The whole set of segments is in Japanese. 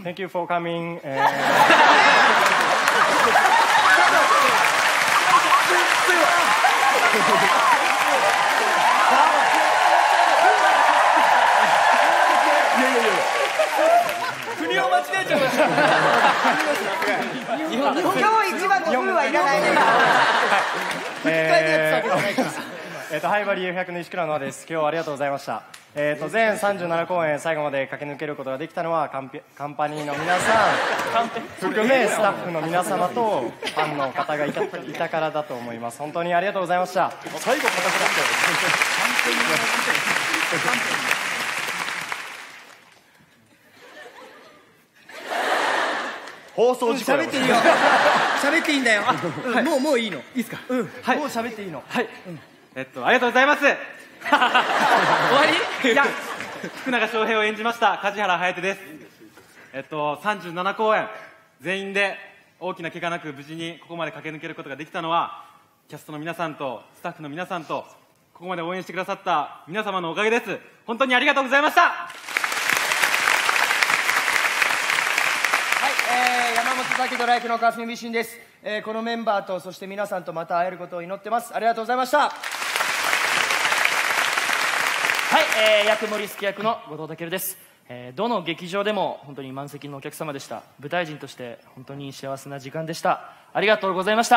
Thank you for coming. 国を間違えちゃいました。 今日一番の風はいらないね。 ハイバリー U100 の石倉のです。今日はありがとうございました。全37公演最後まで駆け抜けることができたのはカンパニーの皆さん含めスタッフの皆様とファンの方がいたからだと思います。本当にありがとうございました。 最後硬くなったよ。放送事故。 喋っていいよ。喋っていいんだよ。もういいの。いいですか。もう喋っていいの。 はい。ありがとうございます。終わり？いや、福永翔平を演じました梶原颯です。37公演全員で大きな怪我なく無事にここまで駆け抜けることができたのはキャストの皆さんとスタッフの皆さんとここまで応援してくださった皆様のおかげです。本当にありがとうございました。 山本武ドラ役の川澄美慎です。このメンバーとそして皆さんとまた会えることを祈ってます。ありがとうございました。 はい、役森助役の後藤健です。どの劇場でも本当に満席のお客様でした。舞台人として本当に幸せな時間でした。ありがとうございました。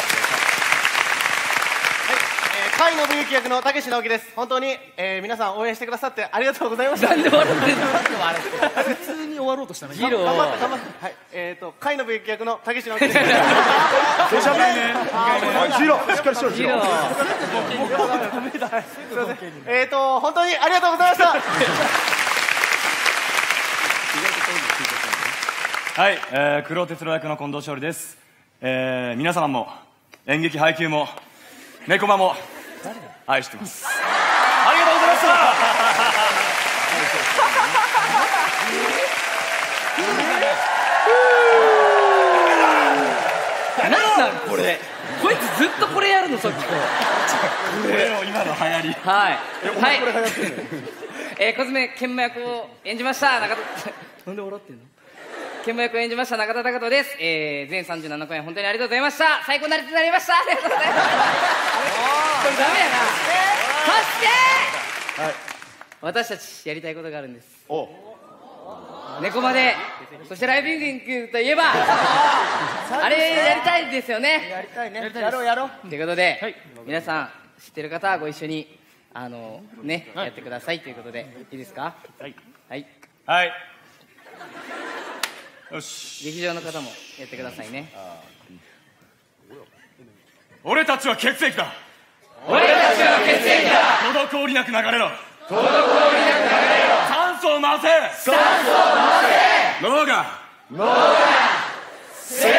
甲斐信之役の武直樹です。本当に、皆さん応援してくださってありがとうございました。 なんで笑ってんの？普通に終わろうとしたね。 頑張って。はい、甲斐信之役の武直樹です。 しゃべんね。 ジロー、しっかりしろ。ジロー。本当にありがとうございました。 はい、黒哲郎役の近藤勝利です。皆様も演劇配給も猫間も愛してます。ありがとうございました。 なんなんこれ。こいつずっとこれやるのさっきから。 これの今の流行り。 はい。コズメ研磨役を演じました中田。なんで笑ってんの？研磨役を演じました中田貴人です。全37公演本当にありがとうございました。最高になりました。ありがとうございます。これダメやな。そして、私たちやりたいことがあるんです。猫まで、そしてライブイングといえばあれやりたいですよね。 やりたいね。やろう。 ということで、 皆さん知ってる方はご一緒にやってくださいということでいいですか？はい。よし。劇場の方もやってくださいね。 俺たちは血液だ。滞りなく流れろ。酸素を回せ。脳が